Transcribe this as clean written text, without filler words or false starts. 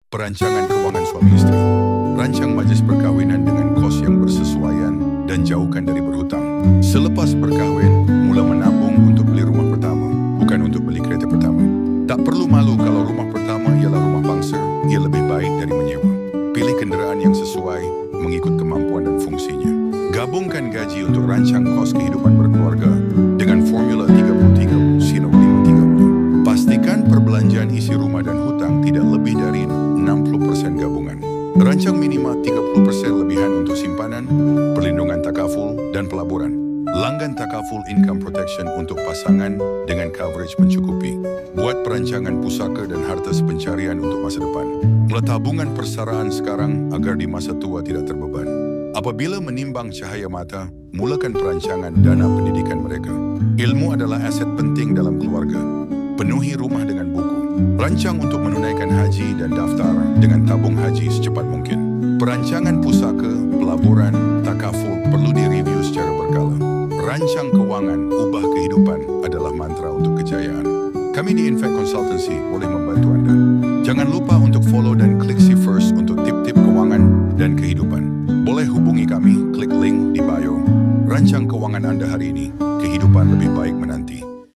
Perancangan keuangan suami istri. Rancang majlis perkahwinan dengan kos yang bersesuaian dan jauhkan dari berhutang. Selepas berkahwin, mula menabung untuk beli rumah pertama, bukan untuk beli kereta pertama. Tak perlu malu kalau rumah pertama ialah rumah bangsa, ia lebih baik dari menyewa. Pilih kenderaan yang sesuai, mengikut kemampuan dan fungsinya. Gabungkan gaji untuk rancang kos kehidupan berkeluarga dengan formula 30-30 Sino 5-30. Pastikan perbelanjaan isi rumah dan hutang tidak lebih dari 60% gabungan. Rancang minimal 30% lebihan untuk simpanan, perlindungan takaful, dan pelaburan. Langgan takaful income protection untuk pasangan dengan coverage mencukupi. Buat perancangan pusaka dan harta pencarian untuk masa depan. Mula tabungan persaraan sekarang agar di masa tua tidak terbeban. Apabila menimbang cahaya mata, mulakan perancangan dana pendidikan mereka. Ilmu adalah aset penting dalam keluarga. Penuhi rumah dengan buku. Rancang untuk menunaikan haji dan daftar dengan tabung haji secepat mungkin. Perancangan pusaka, pelaburan, takaful perlu direview secara berkala. Rancang keuangan, ubah kehidupan adalah mantra untuk kejayaan. Kami di Invest Consultancy boleh membantu Anda. Jangan lupa untuk follow dan klik see first untuk tip-tip keuangan dan kehidupan. Boleh hubungi kami, klik link di bio. Rancang keuangan Anda hari ini, kehidupan lebih baik menanti.